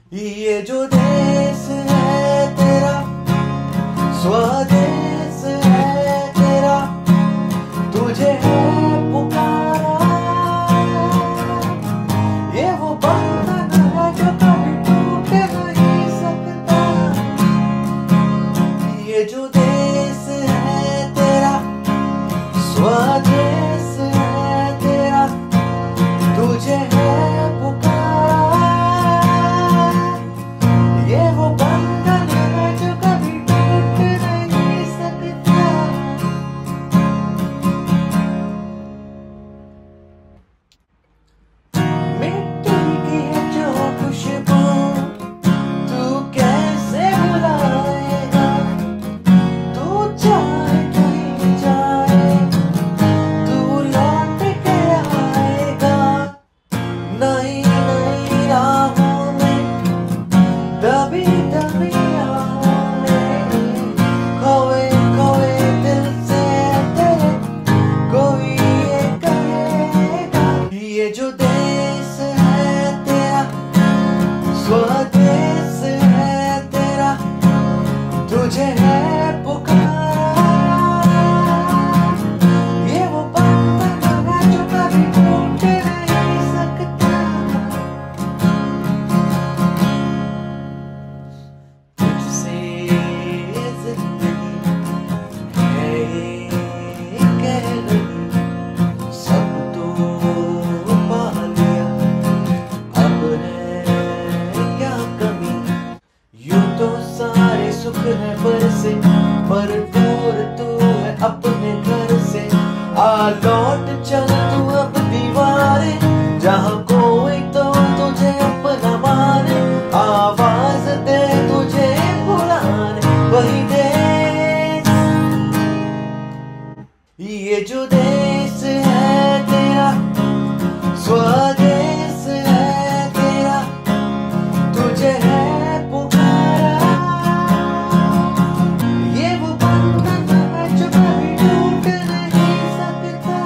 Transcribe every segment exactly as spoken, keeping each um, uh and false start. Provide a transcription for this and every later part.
ये जो देश है तेरा, स्वदेश है तेरा, तुझे है पुकारा। ये वो बंधन है जो कभी टूट नहीं सकता। ये जो देश है तेरा, स्वदेश है तेरा, तुझे है पुकारा। ये वो बंधन है जो कभी टूट नहीं सकता। मिट्टी की है जो खुशबू, तू कैसे भुलाएगा। तू चाहे कहीं जाए, तू लौट के आएगा। नई नई राहों में, दबी दबी राहों में, खोए खोए दिल से तेरे कोई ये कहेगा। ये जो देश है तेरा, स्वदेश है तेरा, तुझे है पुकारा। ये वो बंधन है जो कभी टूट नहीं सकता। तुझसे जिंदगी है ये कह रही, सब तो पा लिया, अब है क्या कमी। यूं तो सारे सुख है बरसे, पर दूर तू है अपने घर से। आ लौट चल तू अब दीवारे, जहाँ कोई तो तुझे अपना माने। आवाज दे तुझे बुलाने वही देश। ये जो देश है तेरा, स्वदेश है तेरा, तुझे है पुकारा। ये वो बंधन है जो कभी टूट नहीं सकता।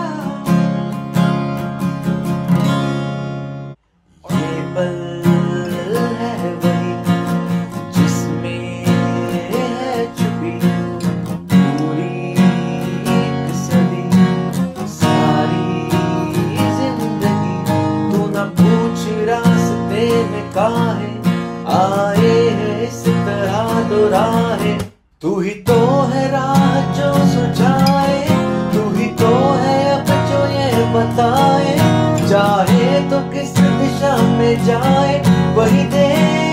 ये पल है वही जिसमें है छुपी पूरी एक सदी, सारी जिंदगी। तू न पूछ रास्ते में काहे आए हैं इस तरह दो राहें। तू ही तो है राह जो सुझाए, तू ही तो है अब जो ये बताए। चाहे तो किस दिशा में जाए वही दे।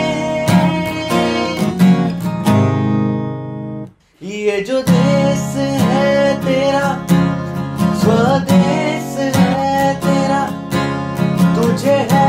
ये जो देश है तेरा, स्वदेश है तेरा, तुझे है